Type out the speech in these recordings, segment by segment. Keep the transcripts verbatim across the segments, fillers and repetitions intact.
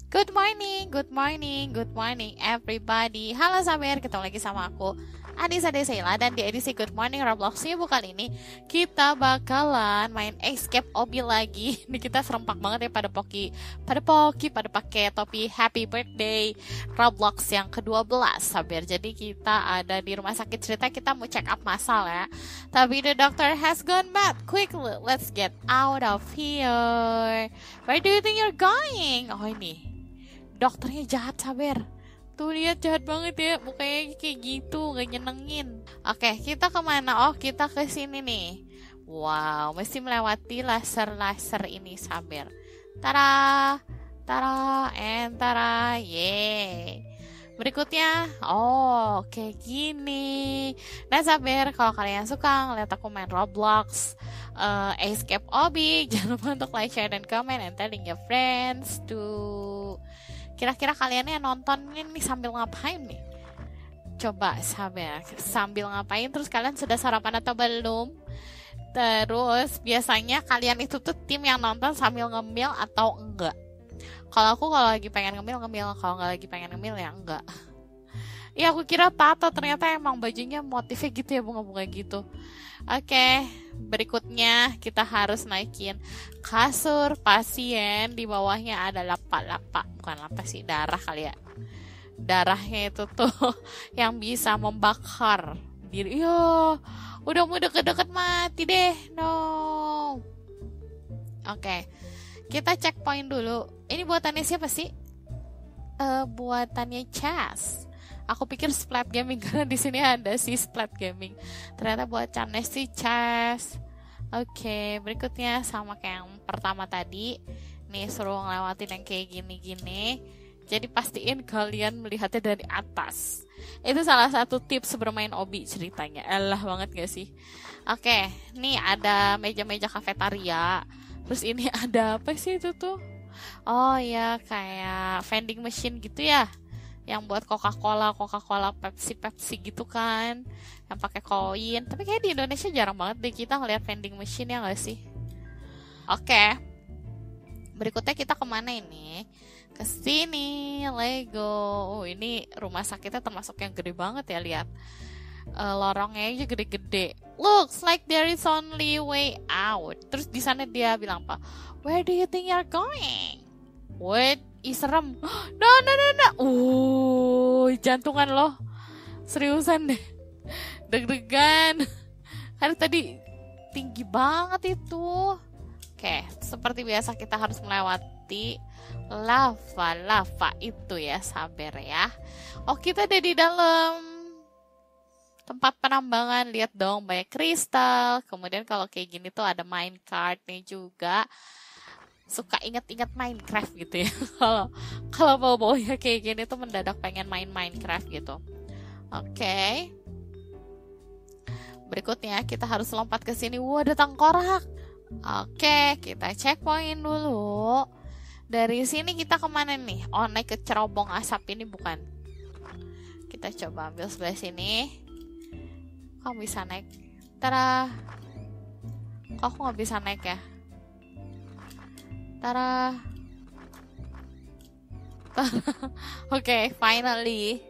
Good morning, good morning, good morning everybody. Halo Saber, ketemu lagi sama aku Anissa Desela. Dan di edisi Good Morning Roblox Ibu kali ini kita bakalan main Escape Obi lagi. Ini kita serempak banget ya pada Poki Pada Poki, pada pakai topi Happy Birthday Roblox yang kedua belas Saber. Jadi kita ada di rumah sakit, cerita kita mau check up masal ya. Tapi the doctor has gone mad. Quickly, let's get out of here. Where do you think you're going? Oh ini dokternya jahat Saber. Tuh lihat, jahat banget ya, mukanya kayak gitu, gak nyenengin. Oke, kita kemana? Oh, kita ke sini nih. Wow, mesti melewati laser-laser ini Saber. Tara, tara, and tara, yeay. Berikutnya, oh kayak gini. Nah Saber, kalau kalian suka ngeliat aku main Roblox, uh, Escape Obi, jangan lupa untuk like, share, dan comment, and telling your friends to. Kira-kira kalian yang nonton ini sambil ngapain nih? Coba Saber, sambil ngapain? Terus kalian sudah sarapan atau belum? Terus biasanya kalian itu tuh tim yang nonton sambil ngemil atau enggak? Kalau aku kalau lagi pengen ngemil, ngemil. Kalau nggak lagi pengen ngemil ya enggak. Ya aku kira tato, ternyata emang bajunya motifnya gitu ya, bunga-bunga gitu. Oke, berikutnya kita harus naikin kasur pasien. Di bawahnya ada lapak-lapak, bukan lapak sih, darah kali ya. Darahnya itu tuh yang bisa membakar diri. Yo, udah mau deket-deket mati deh. No. Oke, kita checkpoint dulu. Ini buatannya siapa sih? Uh, buatannya Chas. Aku pikir Splat Gaming karena di sini ada si Splat Gaming. Ternyata buatannya si Chas. Oke, berikutnya sama kayak yang pertama tadi. Nih suruh ngelewatin yang kayak gini-gini. Jadi pastiin kalian melihatnya dari atas. Itu salah satu tips bermain Obi ceritanya. Elah banget gak sih? Oke, nih ada meja-meja kafetaria. Terus ini ada apa sih itu tuh? Oh ya, kayak vending machine gitu ya, yang buat Coca-Cola, Coca-Cola, Pepsi, Pepsi gitu kan, yang pakai koin. Tapi kayak di Indonesia jarang banget deh kita ngeliat vending machine, ya nggak sih? Oke, berikutnya kita kemana ini? Ke sini, Lego. Oh, ini rumah sakitnya termasuk yang gede banget ya, lihat. Uh, lorongnya aja gede-gede. Looks like there is only way out. Terus di sana dia bilang apa? Where do you think you're going? Wait, ih serem. No, no, no, no. Uh, jantungan loh. Seriusan deh. Deg-degan. Karena tadi tinggi banget itu. Oke, seperti biasa kita harus melewati lava-lava itu ya, sabar ya. Oh, kita ada di dalam tempat penambangan. Lihat dong, banyak kristal. Kemudian kalau kayak gini tuh ada minecart-nya juga. Suka inget-inget Minecraft gitu ya. Kalau kalau bawa-bawanya kayak gini tuh mendadak pengen main Minecraft gitu. Oke. Okay. Berikutnya kita harus lompat ke sini. Wah, ada tengkorak. Oke, okay, kita checkpoint dulu. Dari sini kita kemana nih? Oh, naik ke cerobong asap ini bukan? Kita coba ambil sebelah sini. Kok bisa naik? Tada. Kok aku nggak bisa naik ya? Tara. Oke, okay, finally.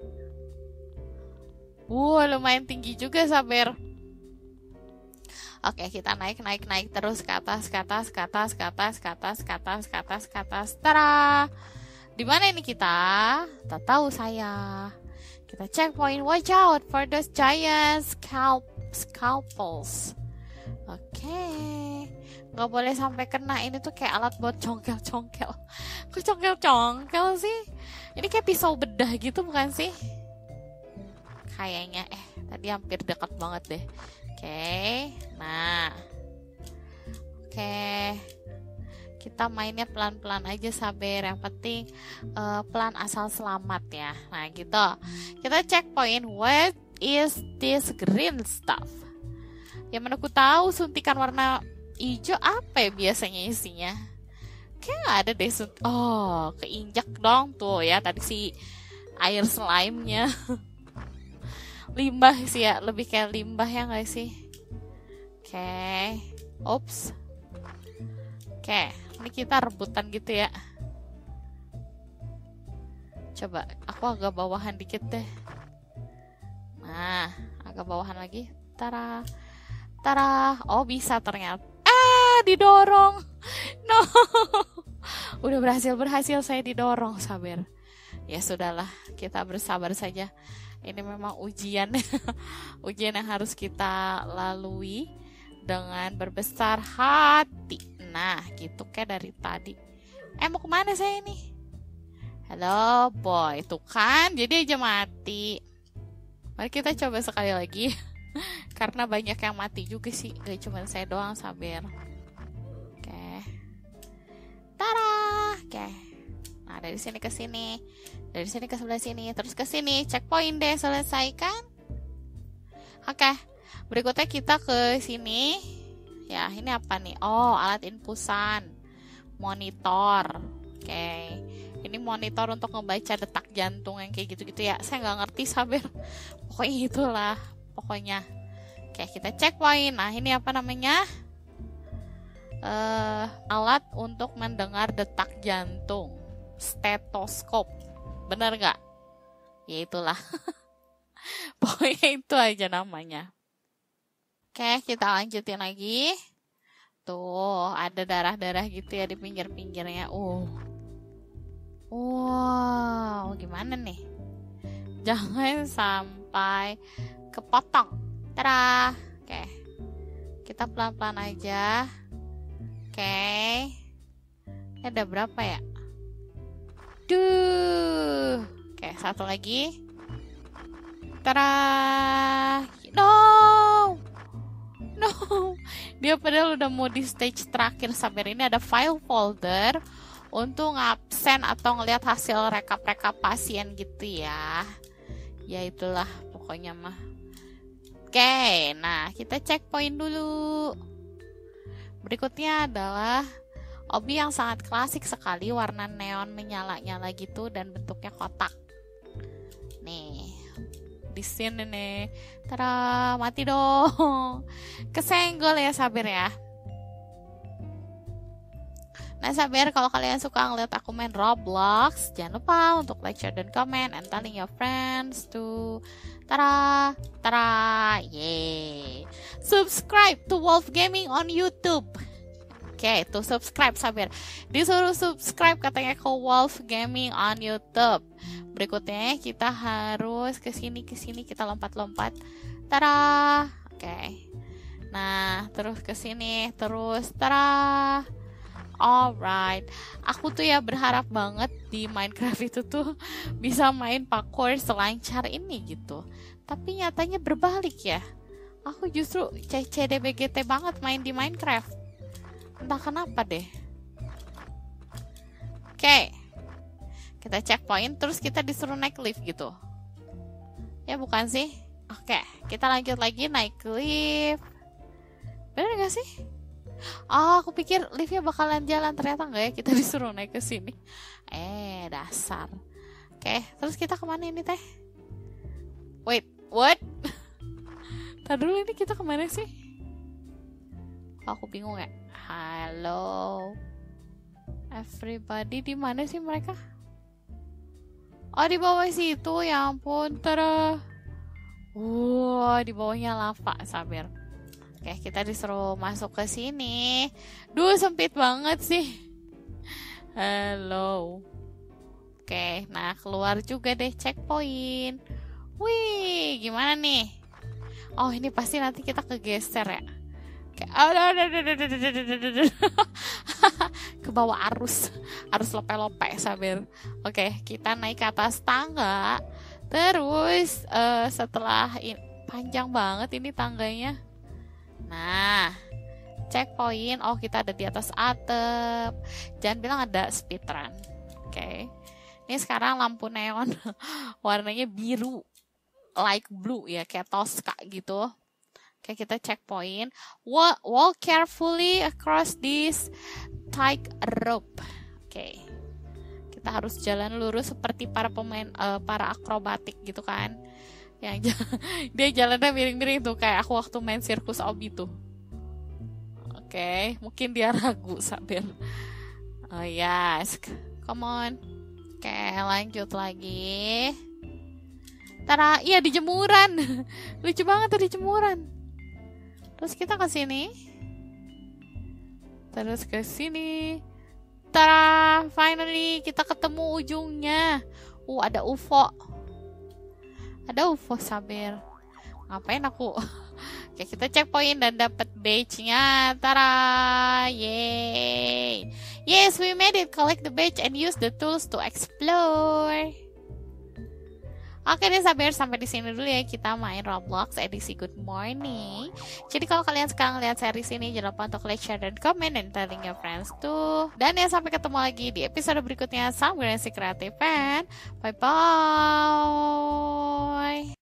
Wow, lumayan tinggi juga Saber. Oke, okay, kita naik, naik, naik terus ke atas, ke atas, ke atas, ke atas, ke atas, ke atas, ke atas, ke atas. Tara. Di mana ini kita? Tak tahu saya. Kita checkpoint. Watch out for those giant scalp scalpels. Oke. Okay. Gak boleh sampai kena. Ini tuh kayak alat buat congkel-congkel. Kok congkel-congkel sih? Ini kayak pisau bedah gitu bukan sih? Kayaknya. Eh, tadi hampir dekat banget deh. Oke, okay. Nah. Oke, okay. Kita mainnya pelan-pelan aja Saber. Yang penting uh, pelan asal selamat ya. Nah gitu. Kita checkpoint. What is this green stuff? Yang mana aku tahu suntikan warna hijau apa ya biasanya isinya? Kayak gak ada deh. Sunt- oh, keinjak dong tuh ya. Tadi si air slime-nya. Limbah sih ya. Lebih kayak limbah ya gak sih? Oke. Okay. Oops. Oke. Okay. Ini kita rebutan gitu ya. Coba aku agak bawahan dikit deh. Nah, agak bawahan lagi. Tara, tara. Oh bisa ternyata. Ah, didorong. No. Udah berhasil berhasil saya didorong, sabar. Ya sudahlah, kita bersabar saja. Ini memang ujian, ujian yang harus kita lalui dengan berbesar hati. Nah, gitu kayak dari tadi. Eh mau kemana saya ini? Halo boy, tuh kan jadi aja mati. Mari kita coba sekali lagi. Karena banyak yang mati juga sih, gak cuma saya doang, sabar. Oke. Tara. Oke. Nah, dari sini ke sini. Dari sini ke sebelah sini, terus ke sini. Checkpoint deh, selesaikan. Oke. Berikutnya kita ke sini. Ya, ini apa nih? Oh, alat infusan. Monitor. Oke. Ini monitor untuk ngebaca detak jantung yang kayak gitu-gitu ya. Saya nggak ngerti, sabar. Pokoknya itulah. Pokoknya. Oke, kita checkpoint. Nah, ini apa namanya? Uh, alat untuk mendengar detak jantung. Stetoskop. Bener nggak? Ya itulah. Pokoknya itu aja namanya. Oke, kita lanjutin lagi. Tuh, ada darah-darah gitu ya di pinggir-pinggirnya. Uh. Wow, gimana nih? Jangan sampai kepotong. Tada. Oke. Kita pelan-pelan aja. Oke. Ini ada berapa ya? Duh. Oke, satu lagi. Tada. No. No. Dia padahal udah mau di stage terakhir. Sabar, ini ada file folder untuk ngabsen atau ngelihat hasil rekap-rekap pasien gitu ya. Ya itulah pokoknya mah. Oke, nah kita checkpoint dulu. Berikutnya adalah obi yang sangat klasik sekali, warna neon menyala-nyala gitu dan bentuknya kotak. Nih, di sini nih. Tada, mati dong. Kesenggol ya, sabar ya. Nah, sabar, kalau kalian suka ngeliat aku main Roblox, jangan lupa untuk like, share, dan comment, and telling your friends to tara, tara, yeay. Subscribe to Wolf Gaming on YouTube. Oke, okay, tuh subscribe, sabar. Disuruh subscribe katanya ke Wolf Gaming on YouTube. Berikutnya kita harus ke sini ke sini kita lompat-lompat. Tara. Oke. Okay. Nah, terus ke sini, terus tara. Alright, aku tuh ya berharap banget di Minecraft itu tuh bisa main parkour selancar ini gitu. Tapi nyatanya berbalik ya. Aku justru C C D B G T banget main di Minecraft. Entah kenapa deh. Oke, okay. Kita checkpoint terus kita disuruh naik lift gitu. Ya bukan sih? Oke, okay. Kita lanjut lagi naik lift. Bener gak sih? Oh, aku pikir liftnya bakalan jalan, ternyata enggak ya, kita disuruh naik ke sini. Eh, dasar. Oke, terus kita kemana ini teh? Wait, what? Tadi dulu ini kita kemana sih? Oh, aku bingung ya. Halo, everybody, di mana sih mereka? Oh, di bawah situ, ya ampun, tada. Wow, di bawahnya lava, sabar. Oke, kita disuruh masuk ke sini. Duh, sempit banget sih. Halo. Oke, nah keluar juga deh checkpoint. Wih, gimana nih? Oh, ini pasti nanti kita kegeser ya. Oke, ke bawah arus. Arus lope-lope, sabar. Oke, kita naik ke atas tangga. Terus uh, setelah ini, panjang banget ini tangganya. Nah, checkpoint. Oh, kita ada di atas atap. Jangan bilang ada speedrun. Oke. Okay. Ini sekarang lampu neon warnanya biru, like blue ya, kayak Tosca gitu. Oke, okay, kita checkpoint. Walk, walk carefully across this tight rope. Oke. Okay. Kita harus jalan lurus seperti para pemain uh, para akrobatik gitu kan. Yang dia jalannya miring-miring tuh kayak aku waktu main sirkus Obi tuh. Oke, okay, mungkin dia ragu, sabar. Oh yes, come on. Oke, lanjut lagi. Tara, iya di jemuran. Lucu banget tuh di jemuran. Terus kita ke sini. Terus ke sini. Tara, finally kita ketemu ujungnya. Uh, ada U F O. Ada U F O, Saber. Ngapain aku? Oke, kita checkpoint dan dapat badge-nya. Tara! Yay! Yes, we made it. Collect the badge and use the tools to explore. Oke deh Saber, sampai di sini dulu ya kita main Roblox edisi Good Morning. Jadi kalau kalian sekarang lihat series ini, jangan lupa untuk like, share, dan komen, dan telling your friends tuh. Dan ya sampai ketemu lagi di episode berikutnya. Sabar si kreatif, bye bye.